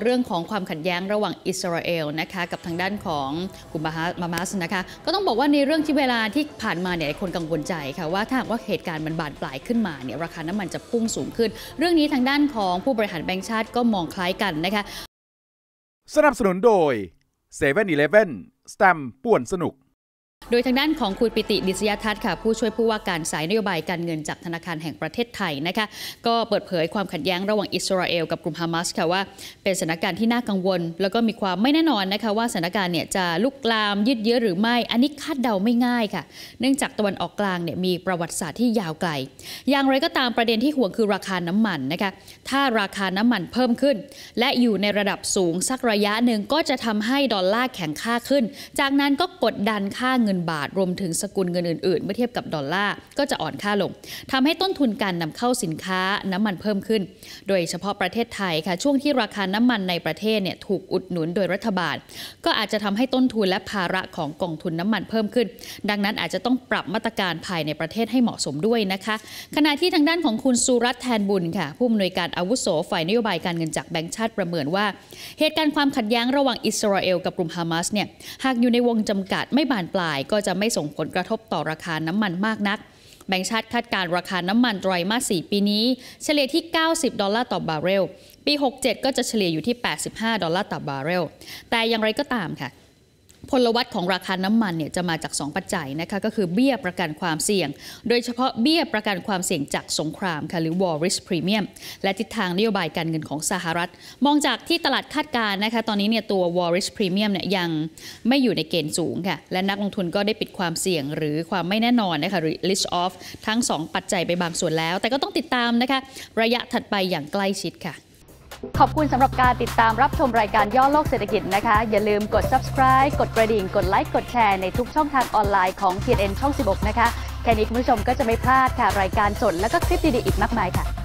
เรื่องของความขัดแย้งระหว่างอิสราเอลนะคะกับทางด้านของกลุ่มฮามาสนะคะก็ต้องบอกว่าในเรื่องที่เวลาที่ผ่านมาเนี่ยคนกังวลใจค่ะว่าถ้าหากว่าเหตุการณ์มันบานปลายขึ้นมาเนี่ยราคาน้ำมันจะพุ่งสูงขึ้นเรื่องนี้ทางด้านของผู้บริหารแบงก์ชาติก็มองคล้ายกันนะคะสนับสนุนโดย7-Eleven สแตมป์ป่วนสนุกโดยทางด้านของคุณปิติดิษยทัศน์ค่ะผู้ช่วยผู้ว่าการสายนโยบายการเงินจากธนาคารแห่งประเทศไทยนะคะก็เปิดเผยความขัดแย้งระหว่างอิสราเอลกับกลุ่มฮามาสค่ะว่าเป็นสถานการณ์ที่น่ากังวลแล้วก็มีความไม่แน่นอนนะคะว่าสถานการณ์เนี่ยจะลุกลามยืดเยื้อหรือไม่อันนี้คาดเดาไม่ง่ายค่ะเนื่องจากตะวันออกกลางเนี่ยมีประวัติศาสตร์ที่ยาวไกลอย่างไรก็ตามประเด็นที่ห่วงคือราคาน้ำมันนะคะถ้าราคาน้ำมันเพิ่มขึ้นและอยู่ในระดับสูงสักระยะหนึ่งก็จะทำให้ดอลลาร์แข็งค่าขึ้นจากนั้นก็กดดันค่าเงินบาทรวมถึงสกุลเงินอื่นๆเมื่อเทียบกับดอลลาร์ก็จะอ่อนค่าลงทำให้ต้นทุนการนำเข้าสินค้าน้ำมันเพิ่มขึ้นโดยเฉพาะประเทศไทยค่ะช่วงที่ราคาน้ำมันในประเทศเนี่ยถูกอุดหนุนโดยรัฐบาลก็อาจจะทำให้ต้นทุนและภาระของกองทุนน้ำมันเพิ่มขึ้นดังนั้นอาจจะต้องปรับมาตรการภายในประเทศให้เหมาะสมด้วยนะคะขณะที่ทางด้านของคุณสุรัตน์แทนบุญค่ะผู้อำนวยการอาวุโสฝ่ายนโยบายการเงินจากแบงก์ชาติประเมินว่าเหตุการณ์ความขัดแย้งระหว่างอิสราเอลกับกลุ่มฮามาสเนี่ยหากอยู่ในวงจำกัดไม่บานปลายก็จะไม่ส่งผลกระทบต่อราคาน้ำมันมากนักแบงก์ชาติคาดการราคาน้ำมันไตรมาส 4 ปีนี้เฉลี่ยที่$90ต่อบาร์เรลปี 67 ก็จะเฉลี่ยอยู่ที่$85ต่อบาร์เรลแต่อย่างไรก็ตามค่ะพลวัตของราคาน้ำมันเนี่ยจะมาจาก2ปัจจัยนะคะก็คือเบี้ยประกันความเสี่ยงโดยเฉพาะเบี้ยประกันความเสี่ยงจากสงครามค่ะหรือ War Risk Premium และทิศทางนโยบายการเงินของสหรัฐมองจากที่ตลาดคาดการณ์นะคะตอนนี้เนี่ยตัว War Risk Premium เนี่ยยังไม่อยู่ในเกณฑ์สูงค่ะและนักลงทุนก็ได้ปิดความเสี่ยงหรือความไม่แน่นอนนะคะหรือ Risk Off ทั้ง2ปัจจัยไปบางส่วนแล้วแต่ก็ต้องติดตามนะคะระยะถัดไปอย่างใกล้ชิดค่ะขอบคุณสำหรับการติดตามรับชมรายการย่อโลกเศรษฐกิจนะคะอย่าลืมกด subscribe กดกระดิ่งกดไลค์กดแชร์ในทุกช่องทางออนไลน์ของ TNN ช่อง 16 นะคะแค่นี้คุณผู้ชมก็จะไม่พลาดค่ะรายการสดและก็คลิปดีๆอีกมากมายค่ะ